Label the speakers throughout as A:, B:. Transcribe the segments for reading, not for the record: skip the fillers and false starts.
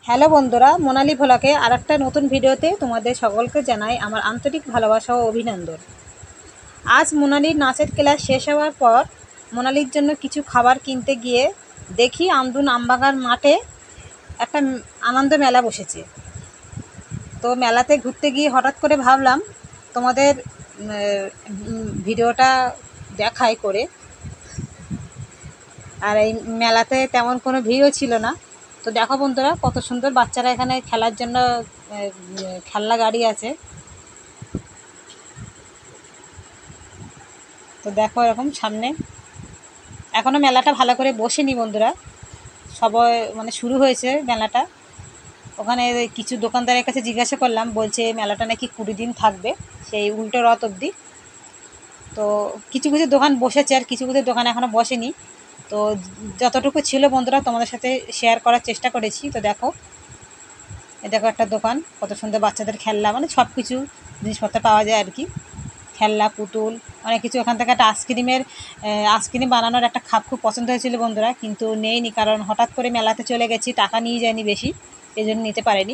A: Hello বন্ধুরা, মোনালি ভোলাকে আরেকটা নতুন ভিডিওতে তোমাদের সকলকে জানাই আমার আন্তরিক ভালোবাসা ও অভিনন্দন। আজ মোনালির নাচের ক্লাস শেষ হওয়ার পর মোনালির জন্য কিছু খাবার কিনতে গিয়ে দেখি আমদুন আমবাগান মাঠে একটা আনন্দ মেলা বসেছে। তো মেলাতে ঘুরতে গিয়ে হঠাৎ করে ভাবলাম তোমাদের ভিডিওটা দেখাই করে। আর এই মেলাতে তেমন কোনো ভিড়ও ছিল না। তো দেখো বন্ধুরা, কত সুন্দর বাচ্চারা এখানে খেলার জন্য খেলনা গাড়ি আছে। তো দেখো এরকম সামনে এখনও মেলাটা ভালো করে বসেনি বন্ধুরা, সবাই শুরু হয়েছে মেলাটা। ওখানে কিছু দোকানদারের কাছে জিজ্ঞাসা করলাম, বলছে মেলাটা নাকি 20 দিন থাকবে, সেই উল্টো রথ অবধি। তো কিছু কিছু দোকান বসেছে আর কিছু কিছু দোকান এখনও বসেনি। তো যতটুকু ছিল বন্ধুরা তোমাদের সাথে শেয়ার করার চেষ্টা করেছি। তো দেখো দেখো একটা দোকান, কত সুন্দর বাচ্চাদের খেলনা, সব কিছু জিনিসপত্র পাওয়া যায় আর কি, খেলনা পুতুল অনেক কিছু। ওখান থেকে একটা আইসক্রিম বানানোর একটা খাপ খুব পছন্দ হয়েছিল বন্ধুরা, কিন্তু নেইনি, কারণ হঠাৎ করে মেলাতে চলে গেছি, টাকা নিয়ে যায়নি বেশি, এই জন্য নিতে পারেনি।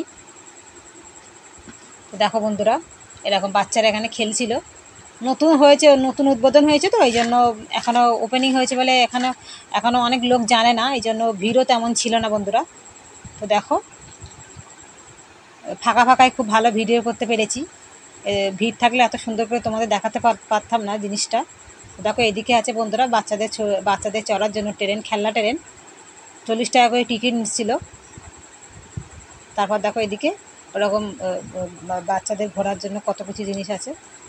A: তো দেখো বন্ধুরা, এরকম বাচ্চারা এখানে খেলছিল। নতুন হয়েছে, নতুন উদ্বোধন হয়েছে, তো এই জন্য এখনও ওপেনিং হয়েছে বলে এখনও অনেক লোক জানে না, এই জন্য ভিড়ও তেমন ছিল না বন্ধুরা। তো দেখো ফাঁকা ফাঁকায় খুব ভালো ভিডিও করতে পেরেছি। ভিড় থাকলে এত সুন্দর করে তোমাদের দেখাতে পারতাম না জিনিসটা। দেখো এদিকে আছে বন্ধুরা বাচ্চাদের চড়ার জন্য ট্রেন, খেলনা ট্রেন, 40 টাকা করে টিকিট নিচ্ছিল। তারপর দেখো এদিকে ওরকম বাচ্চাদের ঘোরার জন্য কত কিছু জিনিস আছে।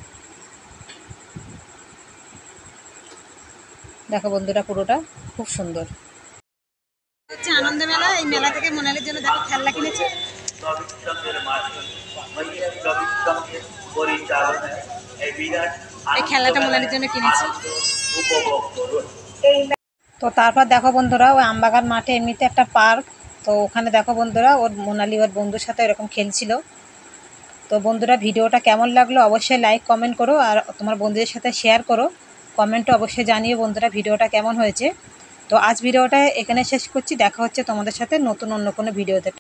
A: দেখো বন্ধুরা পুরোটা খুব সুন্দর হচ্ছে আনন্দ মেলা। এই মেলা থেকে মোনালির জন্য দেখো খেলনা কিনেছে। এই খেলাটা মোনালির জন্য কিনেছি। তো তারপর দেখো বন্ধুরা, ওই আমবাগান মাঠে এমনিতে একটা পার্ক, তো ওখানে দেখো বন্ধুরা মোনালি ওর বন্ধুর সাথে এরকম খেলছিল। তো বন্ধুরা ভিডিওটা কেমন লাগলো অবশ্যই লাইক কমেন্ট করো, আর তোমার বন্ধুদের সাথে শেয়ার করো, কমেন্টও অবশ্যই জানিও বন্ধুরা ভিডিওটা কেমন হয়েছে। তো আজ ভিডিওটা এখানে শেষ করছি, দেখা হচ্ছে তোমাদের সাথে নতুন অন্য কোনো ভিডিওতে।